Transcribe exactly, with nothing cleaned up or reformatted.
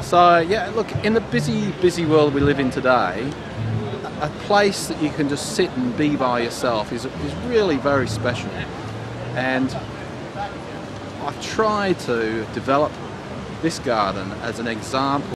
So yeah, look, in the busy, busy world we live in today, a place that you can just sit and be by yourself is, is really very special. And I've tried to develop this garden as an example